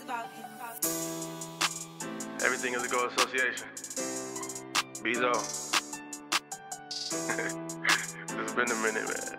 Everything is a Go Association. Bezo. It's been a minute, man.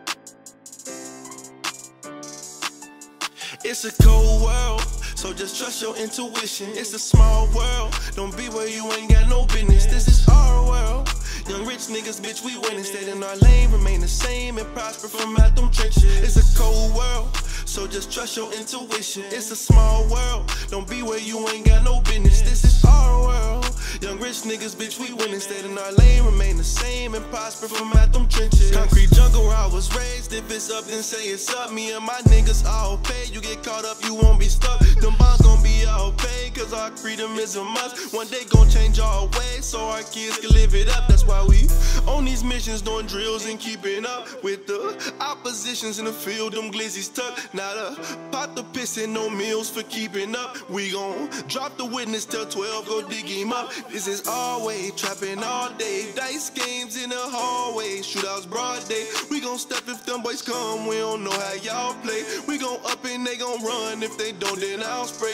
It's a cold world, so just trust your intuition. It's a small world, don't be where you ain't got no business. This is our world. Young rich niggas, bitch, we winning. Stay in our lane, remain the same and prosper from out them trenches. It's a cold world, so just trust your intuition. It's a small world, don't be where you ain't got no business. This is our world. Young rich niggas, bitch, we winning. Stay in our lane, remain the same and prosper from out them trenches. Concrete jungle where I was raised. If it's up, then say it's up. Me and my niggas all pay. You get caught up, you won't be stuck. Them bonds gon' be all paid, cause our freedom is a must. One day gon' change our ways, so our kids can live it up. That's why we on these missions, doing drills and keeping up with the oppositions in the field. Them glizzies tuck, not a pot to piss and no meals for keeping up. We gon' drop the witness till 12, go dig him up. This is our way, trapping all day. Dice games in the hallway, shootouts broad day. We gon' step if them boys come, we don't know how y'all play. We gon' up and they gon' run, if they don't then I'll spray.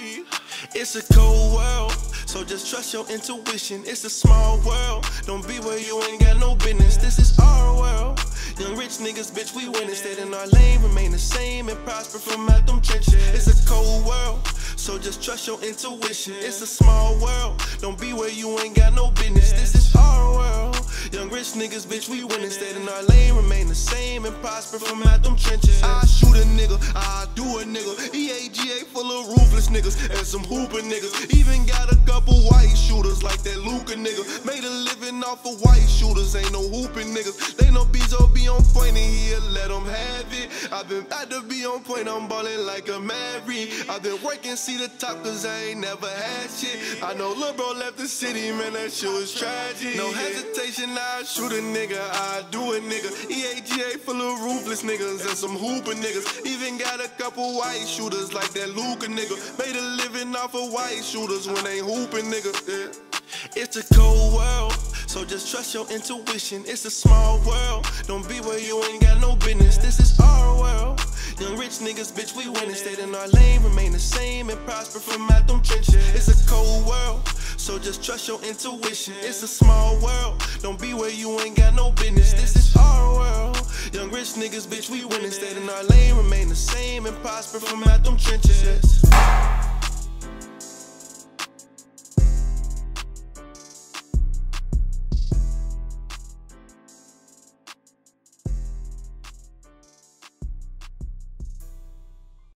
It's a cold world, so just trust your intuition. It's a small world, don't be where you ain't got no business. This is our world. Young rich niggas, bitch, we winning. Stay in our lane, remain the same and prosper from out them trenches. It's a cold world, so just trust your intuition. It's a small world, don't be where you ain't got no business. This is our world. Young rich niggas, bitch, we winning. Stay in our lane, remain the same and prosper from out them trenches. I shoot a nigga, I do a nigga. EAGA full of ruthless niggas and some hooper niggas. Even got a couple white shooters like that Luka nigga. Made a living off of white shooters, ain't no hooping niggas. They know Bezo be on point and he'll let them have it. I've been about to be on point, I'm ballin' like a Maverick. I've been working, see the top, cause I ain't never had shit. I know lil' bro left the city, man, that shit was tragic. No hesitation, I shoot a nigga, I do a nigga. EAGA full of ruthless niggas and some hooper niggas. Even got a couple white shooters like that Luka nigga. Made a living off of white shooters when they hooping nigga. Yeah. It's a cold world, so just trust your intuition. It's a small world, don't be where you ain't got no business. This is our world. Young rich niggas, bitch, we winning. Stay in our lane, remain the same and prosper from out them trenches. It's a cold world, so just trust your intuition. It's a small world, don't be where you ain't got no business. This is our world. Young rich niggas, bitch, we winning. Stay in our lane, remain the same and prosper from out them trenches.